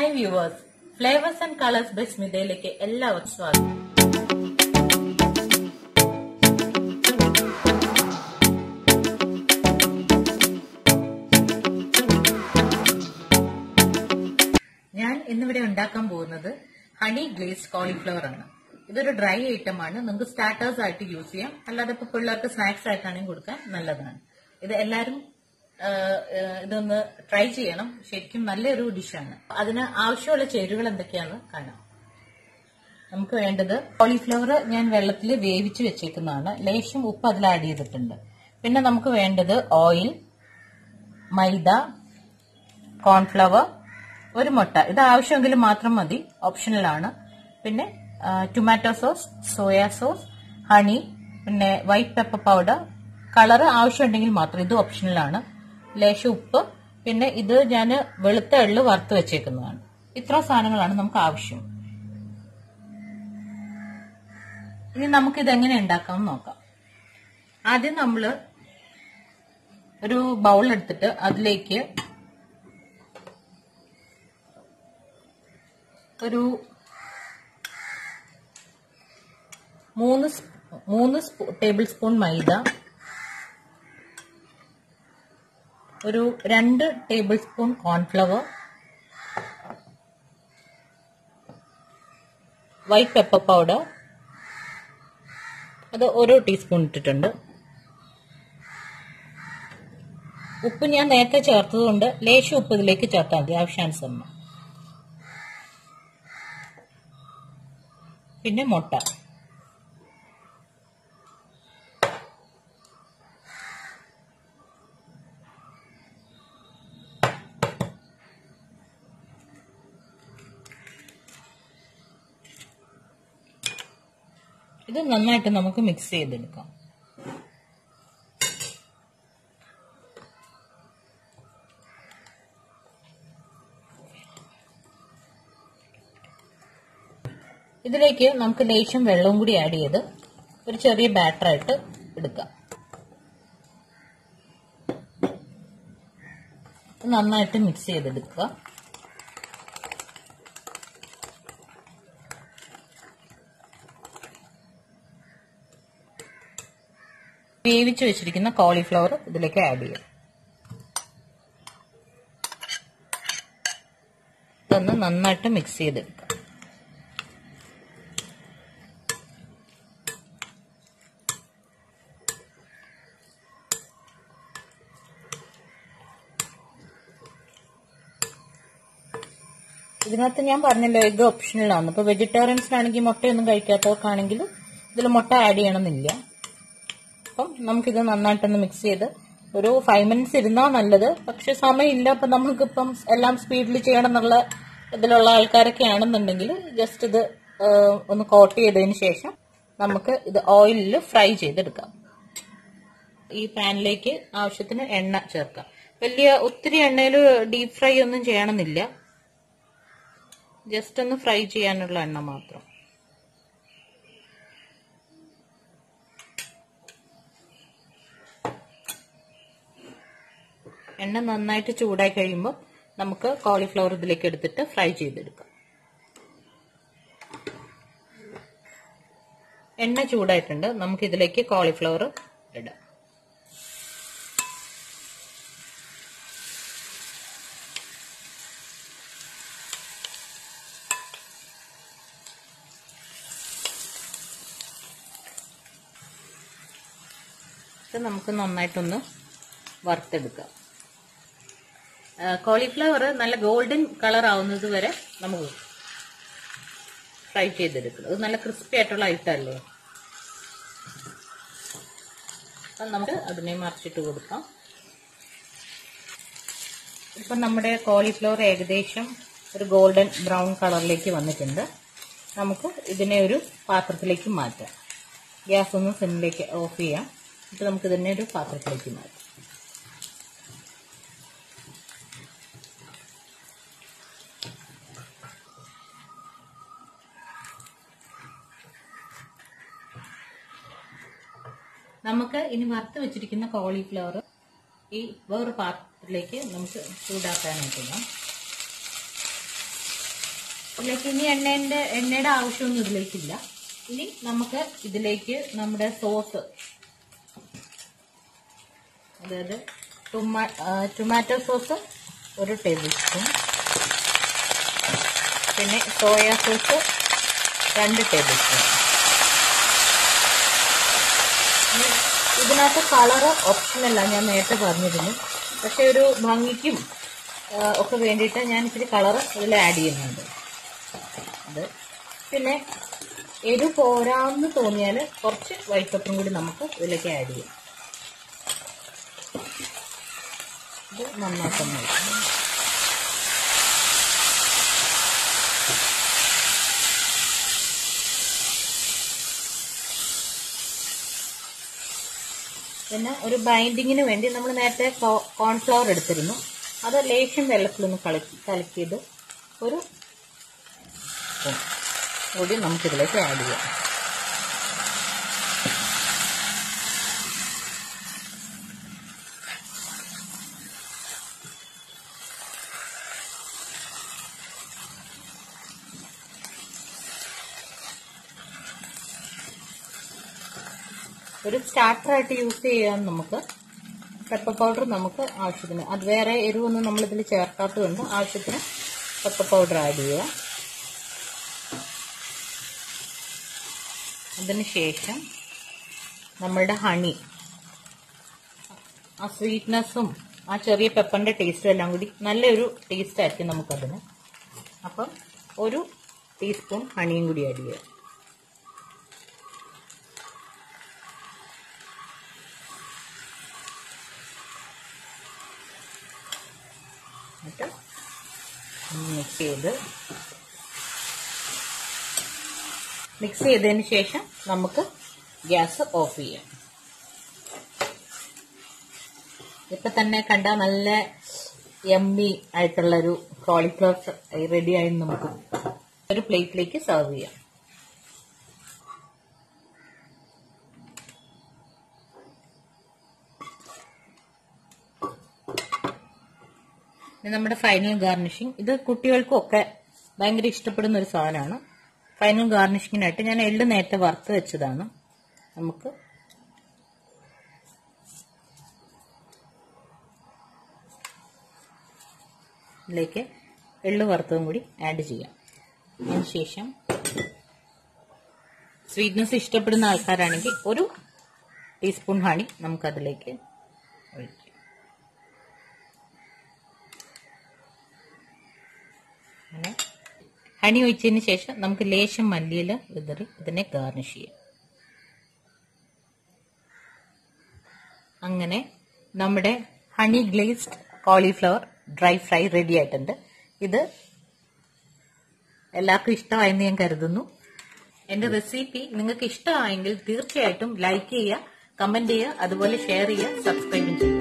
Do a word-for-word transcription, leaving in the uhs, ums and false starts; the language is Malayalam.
Hi viewers, Flavors and Colors by സ്മിതയിലേക്ക് എല്ലാവർക്കും സ്വാഗതം. ഞാൻ ഇന്നിവിടെ ഉണ്ടാക്കാൻ പോകുന്നത് ഹണി ഗ്ലേസ്ഡ് കോളിഫ്ലവർ ആണ്. ഇതൊരു ഡ്രൈ ഐറ്റം ആണ്. നിങ്ങൾക്ക് സ്റ്റാർട്ടേഴ്സ് ആയിട്ട് യൂസ് ചെയ്യാം, അല്ലാതെ ഇപ്പൊ പിള്ളേർക്ക് സ്നാക്സ് ആയിട്ടാണെങ്കിൽ കൊടുക്കാൻ നല്ലതാണ്. ഇത് എല്ലാവരും ഇതൊന്ന് ട്രൈ ചെയ്യണം. ശരിക്കും നല്ലൊരു ഡിഷാണ്. അതിന് ആവശ്യമുള്ള ചേരുവകൾ എന്തൊക്കെയാണെന്ന് കാണാം. നമുക്ക് വേണ്ടത് കോളിഫ്ലവർ ഞാൻ വെള്ളത്തിൽ വേവിച്ച് വെച്ചേക്കുന്നതാണ്. ലേശം ഉപ്പ് അതിൽ ആഡ് ചെയ്തിട്ടുണ്ട്. പിന്നെ നമുക്ക് വേണ്ടത് ഓയിൽ, മൈദ, കോൺഫ്ലവർ, ഒരു മുട്ട. ഇത് ആവശ്യമെങ്കിൽ മാത്രം മതി, ഓപ്ഷണലാണ്. പിന്നെ tomato sauce, soya sauce, honey, പിന്നെ വൈറ്റ് പെപ്പർ പൗഡർ, കളർ ആവശ്യമുണ്ടെങ്കിൽ മാത്രം, ഇത് ഓപ്ഷണലാണ്. ലേശം ഉപ്പ്, പിന്നെ ഇത് ഞാൻ വെളുത്ത എള്ള് വറുത്ത് വെച്ചേക്കുന്നതാണ്. ഇത്ര സാധനങ്ങളാണ് നമുക്ക് ആവശ്യം. ഇനി നമുക്കിത് എങ്ങനെ ഉണ്ടാക്കാം നോക്കാം. ആദ്യം നമ്മൾ ഒരു ബൗൾ എടുത്തിട്ട് അതിലേക്ക് ഒരു മൂന്ന് മൂന്ന് ടേബിൾ സ്പൂൺ മൈദ, ഒരു രണ്ട് tablespoon cornflour, white pepper powder അത് ഓരോ ടീസ്പൂൺ ഇട്ടിട്ടുണ്ട്. ഉപ്പ് ഞാൻ നേരത്തെ ചേർത്തതുകൊണ്ട് ലേശം ഉപ്പ് ഇതിലേക്ക് ചേർത്താൽ മതി, ആവശ്യാനുസരണം. പിന്നെ മുട്ട. ഇത് നന്നായിട്ട് നമുക്ക് മിക്സ് ചെയ്തെടുക്കാം. ഇതിലേക്ക് നമുക്ക് ലേശം വെള്ളവും കൂടി ആഡ് ചെയ്ത് ഒരു ചെറിയ ബാറ്ററായിട്ട് എടുക്കാം. നന്നായിട്ട് മിക്സ് ചെയ്തെടുക്കുക. വേവിച്ച് വെച്ചിരിക്കുന്ന കോളിഫ്ലവർ ഇതിലേക്ക് ആഡ് ചെയ്യാം. ഇതൊന്ന് നന്നായിട്ട് മിക്സ് ചെയ്തെടുക്കാം. ഇതിനകത്ത് ഞാൻ പറഞ്ഞല്ലോ, എഗ് ഓപ്ഷണലാണ്. ഇപ്പൊ വെജിറ്റേറിയൻസിനാണെങ്കിൽ മുട്ടയൊന്നും കഴിക്കാത്തവർക്കാണെങ്കിൽ ഇതിൽ മുട്ട ആഡ് ചെയ്യണമെന്നില്ല. അപ്പം നമുക്കിത് നന്നായിട്ടൊന്ന് മിക്സ് ചെയ്ത് ഒരു ഫൈവ് മിനിറ്റ്സ് ഇരുന്നാൽ നല്ലത്. പക്ഷെ സമയമില്ല, അപ്പൊ നമുക്കിപ്പം എല്ലാം സ്പീഡിൽ ചെയ്യണം എന്നുള്ള ഇതിലുള്ള ആൾക്കാരൊക്കെ ആണെന്നുണ്ടെങ്കിൽ ജസ്റ്റ് ഇത് ഒന്ന് കോട്ട് ചെയ്തതിന് ശേഷം നമുക്ക് ഇത് ഓയിലിൽ ഫ്രൈ ചെയ്തെടുക്കാം. ഈ പാനിലേക്ക് ആവശ്യത്തിന് എണ്ണ ചേർക്കാം. വലിയ ഒത്തിരി എണ്ണയിൽ ഡീപ് ഫ്രൈ ഒന്നും ചെയ്യണമെന്നില്ല, ജസ്റ്റ് ഒന്ന് ഫ്രൈ ചെയ്യാനുള്ള എണ്ണ മാത്രം. എണ്ണ നന്നായിട്ട് ചൂടായി കഴിയുമ്പോൾ നമുക്ക് കോളിഫ്ലവർ ഇതിലേക്ക് എടുത്തിട്ട് ഫ്രൈ ചെയ്തെടുക്കാം. എണ്ണ ചൂടായിട്ടുണ്ട്, നമുക്ക് ഇതിലേക്ക് കോളിഫ്ലവർ ഇടാം. ഇത് നമുക്ക് നന്നായിട്ടൊന്ന് വറുത്തെടുക്കാം. കോളിഫ്ലവർ നല്ല ഗോൾഡൻ കളർ ആവുന്നത് വരെ നമുക്ക് ഫ്രൈ ചെയ്തെടുക്കണം. അത് നല്ല ക്രിസ്പി ആയിട്ടുള്ള ഐറ്റമല്ലേ. അപ്പം നമുക്ക് അതിനെ മറിച്ചിട്ട് കൊടുക്കാം. ഇപ്പം നമ്മുടെ കോളിഫ്ലവർ ഏകദേശം ഒരു ഗോൾഡൻ ബ്രൗൺ കളറിലേക്ക് വന്നിട്ടുണ്ട്. നമുക്ക് ഇതിനെ ഒരു പാത്രത്തിലേക്ക് മാറ്റാം. ഗ്യാസ് ഒന്ന് സിമ്മിലേക്ക് ഓഫ് ചെയ്യാം. എന്നിട്ട് നമുക്ക് ഇതിനെ ഒരു പാത്രത്തിലേക്ക് മാറ്റാം. നമുക്ക് ഇനി വറുത്ത് വെച്ചിരിക്കുന്ന കോളിഫ്ലവർ ഈ വേറൊരു പാത്രത്തിലേക്ക് നമുക്ക് ചൂടാക്കാനായിട്ടിടാം. ഇതിലേക്ക് ഇനി എണ്ണേന്റെ എണ്ണയുടെ ആവശ്യമൊന്നും ഇതിലേക്കില്ല. ഇനി നമുക്ക് ഇതിലേക്ക് നമ്മുടെ സോസ്, അതായത് ടൊമാറ്റോ സോസ് ഒരു ടേബിൾ സ്പൂൺ, പിന്നെ സോയാ സോസ് രണ്ട് ടേബിൾ സ്പൂൺ. ഇതിനകത്ത് കളറ് ഓപ്ഷനല്ല, ഞാൻ നേരത്തെ പറഞ്ഞിരുന്നു. പക്ഷെ ഒരു ഭംഗിക്കും ഒക്കെ വേണ്ടിയിട്ട് ഞാൻ ഇച്ചിരി കളറ് ഇതിൽ ആഡ് ചെയ്യുന്നുണ്ട്. അത് പിന്നെ എരിവ് പോരാന്ന് തോന്നിയാൽ കുറച്ച് വൈറ്റ് പെപ്പറും കൂടി നമുക്ക് ഇതിലേക്ക് ആഡ് ചെയ്യാം. ഇത് നന്നാക്കുന്നു. പിന്നെ ഒരു ബൈൻഡിങ്ങിന് വേണ്ടി നമ്മൾ നേരത്തെ കോൺഫ്ലവർ എടുത്തിരുന്നു. അത് ലേശം വെള്ളത്തിലൊന്ന് കളക്കി കലക്കിയത് ഒരു സ്പൂൺ കൂടി നമുക്കിതിലേക്ക് ആഡ് ചെയ്യാം. ഒരു സ്റ്റാർട്ടറായിട്ട് യൂസ് ചെയ്യാൻ നമുക്ക് പെപ്പർ പൗഡർ നമുക്ക് ആവശ്യത്തിന്, അത് വേറെ എരിവൊന്നും നമ്മളിതിൽ ചേർക്കാത്തതുകൊണ്ട് ആവശ്യത്തിന് പെപ്പർ പൗഡർ ആഡ് ചെയ്യുക. അതിനുശേഷം നമ്മളുടെ ഹണി, ആ സ്വീറ്റ്നെസ്സും ആ ചെറിയ പെപ്പറിന്റെ ടേസ്റ്റും എല്ലാം കൂടി നല്ലൊരു ടേസ്റ്റ് ആയിരിക്കും നമുക്കതിന്. അപ്പം ഒരു ടീസ്പൂൺ ഹണിയും കൂടി ആഡ് ചെയ്യുക. എന്നിട്ട് മിക്സ് ചെയ്ത് മിക്സ് ചെയ്തതിന് ശേഷം നമുക്ക് ഗ്യാസ് ഓഫ് ചെയ്യാം. ഇപ്പൊ തന്നെ കണ്ട നല്ല യമ്മി ആയിട്ടുള്ളൊരു കോളിഫ്ലവർ റെഡി ആയി നമുക്ക് ഒരു പ്ലേറ്റിലേക്ക് സെർവ് ചെയ്യാം. നമ്മുടെ ഫൈനൽ ഗാർണിഷിങ്, ഇത് കുട്ടികൾക്കൊക്കെ ഭയങ്കര ഇഷ്ടപ്പെടുന്ന ഒരു സാധനമാണ്. ഫൈനൽ ഗാർണിഷിങ്ങിനായിട്ട് ഞാൻ എള്ള് നേരത്തെ വറുത്ത് വെച്ചതാണ്. നമുക്ക് ഇതിലേക്ക് എള്ള് വറുത്തതും കൂടി ആഡ് ചെയ്യാം. അതിനുശേഷം സ്വീറ്റ്നെസ് ഇഷ്ടപ്പെടുന്ന ആൾക്കാരാണെങ്കിൽ ഒരു ടീസ്പൂൺ ഹണി നമുക്കതിലേക്ക് ഒഴിക്കാം. അങ്ങനെ ഹണി ഒഴിച്ചതിന് ശേഷം നമുക്ക് ലേശം മല്ലിയില വിതറി ഇതിനെ ഗാർണിഷ് ചെയ്യാം. അങ്ങനെ നമ്മുടെ honey glazed cauliflower dry fry ready ആയിട്ടുണ്ട്. ഇത് എല്ലാവർക്കും ഇഷ്ടമായെന്ന് ഞാൻ കരുതുന്നു. എന്റെ റെസിപ്പി നിങ്ങൾക്ക് ഇഷ്ടമായെങ്കിൽ തീർച്ചയായിട്ടും ലൈക്ക് ചെയ്യുക, കമന്റ് ചെയ്യുക, അതുപോലെ ഷെയർ ചെയ്യുക, സബ്സ്ക്രൈബും ചെയ്യുക.